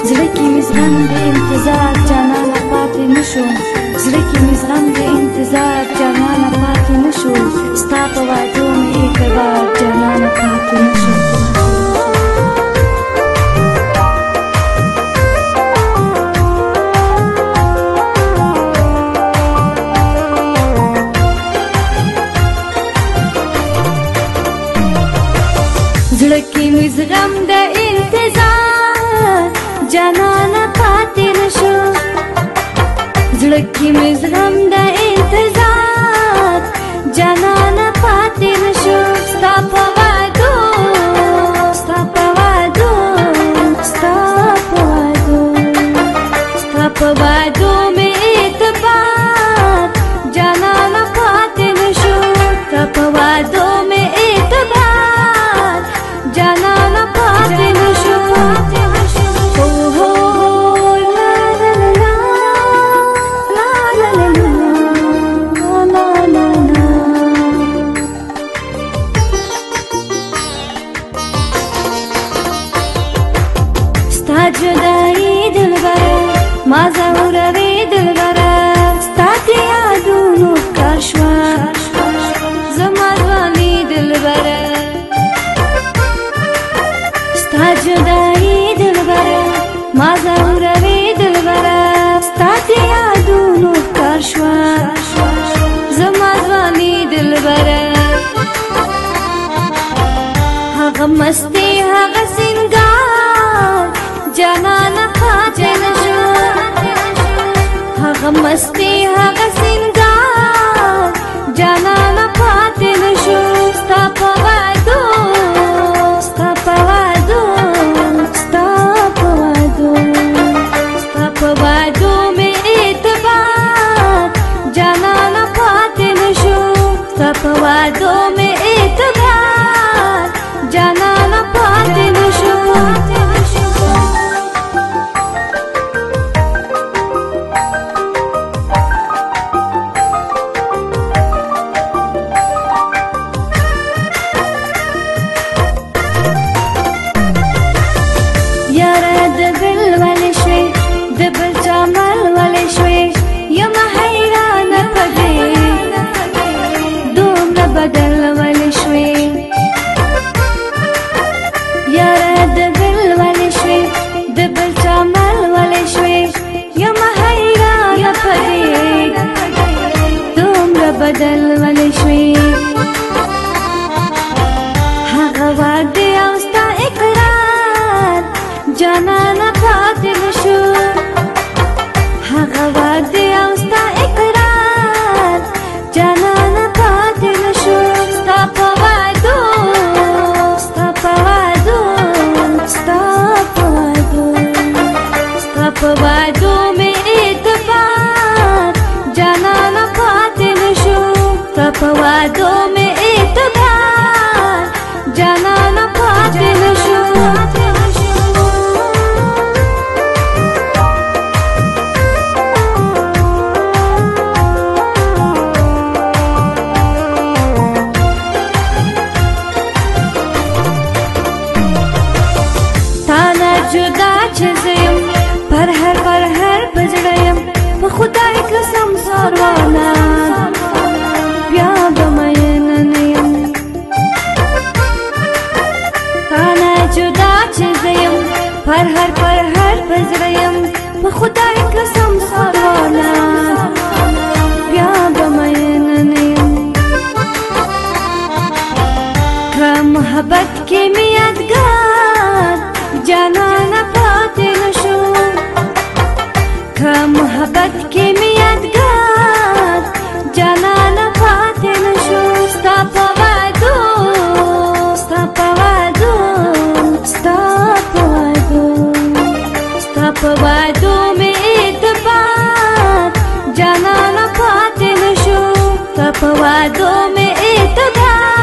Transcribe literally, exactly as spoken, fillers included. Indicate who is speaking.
Speaker 1: زړه کې مې زغم د انتظار جانانه پاتې نه شو زړه کې مې زغم د انتظار جانانه پاتې نه شو ستا په وعدو مې اعتبار جانانه پاتې نه شو زړه کې مې زغم د انتظار جانانه پاتې نه شو زړه کې مې زغم د انتظار جانانه پاتې نه شو ستا په وعدو ستا په وعدو ستا په وعدو ستا په وعدو مې اعتبار جانانه پاتې نه شو ستا په وعدو مې اعتبار جانانه پاتې نه شو جدائی دلبره ما زوروی دلبره ستا دی یادونو کار شوا زما ځواني دلبره ستا جدائی دلبره ما زوروی دلبره ستا دی یادونو کار شوا زما ځواني دلبره هغه مستی هغه سینګار جانانه پاتې نه شو هغه مستی هغه سینګار جانانه پاتې نه شو ستا په وعدو ستا په وعدو ستا په وعدو ستا په وعدو مې اعتبار جانانه پاتې نه شو ستا په وعدو مې اعتبار جانانه پاتې نه شو بدل ولې شوې یاره د بل ولې شوې د بل چا مل ولې شوې یم حیرانه په دې دومره بدل ولې شوې هغه وعدې او ستا اقرار جانانه پاتې نه شو هغه وعدې او ستا اقرار جانانه پاتې نه شو ستا په وعدو ستا په وعدو ستا په وعدو ستا په وعدو مې اعتبار جانانه پاتې نه شو ستا په وعدو مې اعتبار جانانه پاتې نه شو جدا چې زم پر هر پر هر پزړیم په خدای قسم سروانه بیا به مین نه یم تانه جدا چې زم پر هر پر هر پزړیم په خدای قسم سروانه بیا به مین نه یم که محبت کې مې یادګار جانانه پاتې نه شو که محبت کې مې یادګار جانانه پاتې نه شو ستا په وعدو ستا په وعدو ستا په وعدو ستا په وعدو مې اعتبار جانانه پاتې نه شو ستا په وعدو مې اعتبار